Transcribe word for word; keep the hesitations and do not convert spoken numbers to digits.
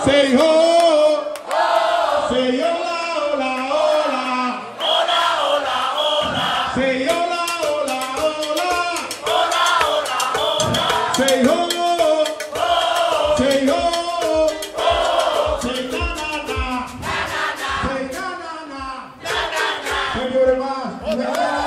Say ho. Say hola, hola, hola. Hola, hola, hola. Say hola, hola, hola. Hola, hola, hola. Say ho. Say ho. Say na na na. Say na na na. Thank you very much.